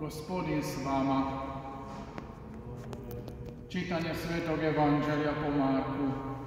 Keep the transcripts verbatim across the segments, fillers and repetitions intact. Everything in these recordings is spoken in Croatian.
Gospodin s vama. Čitanje Svetog Evanđelja po Marku.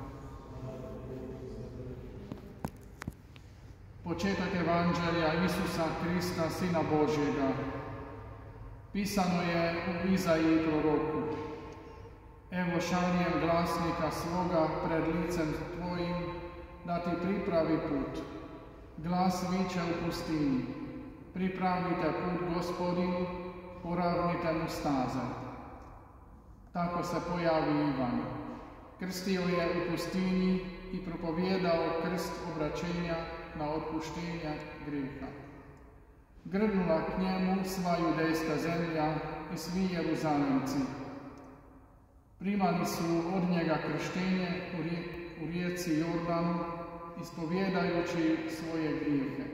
Početak Evanđelja Isusa Krista, Sina Božjega. Pisano je u Izaiji proroku: Evo šaljem glasnika svoga pred licem tvojim, da ti pripravi put. Glas viče u pustinji: pripravite put Gospodinu, poravnite mu staze. Tako se pojavi Ivan. Krstio je u pustinji i propovijedao krst obraćenja na otpuštenje grijeha. Grnula k njemu sva judejska zemlja i svi Jeruzalemci. Primali su od njega krštenje u rijeci Jordanu, ispovjedajući svoje grijehe.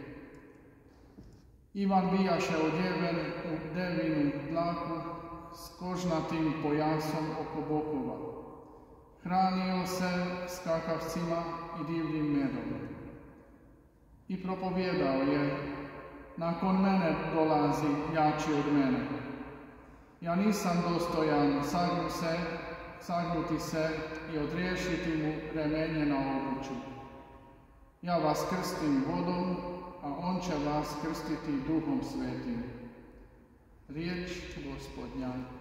Ivan bijaše odjeven u devinu dlaku s kožnatim pojasom oko bokova. Hranio se skakavcima i divljim medom. I propovijedao je: nakon mene dolazi jači od mene. Ja nisam dostojan sagnu se, sagnuti se i odriješiti mu remenje na obuću. Ja vas krstim vodom, a on će vas krstiti Duhom Svetim. Riječ Gospodnja.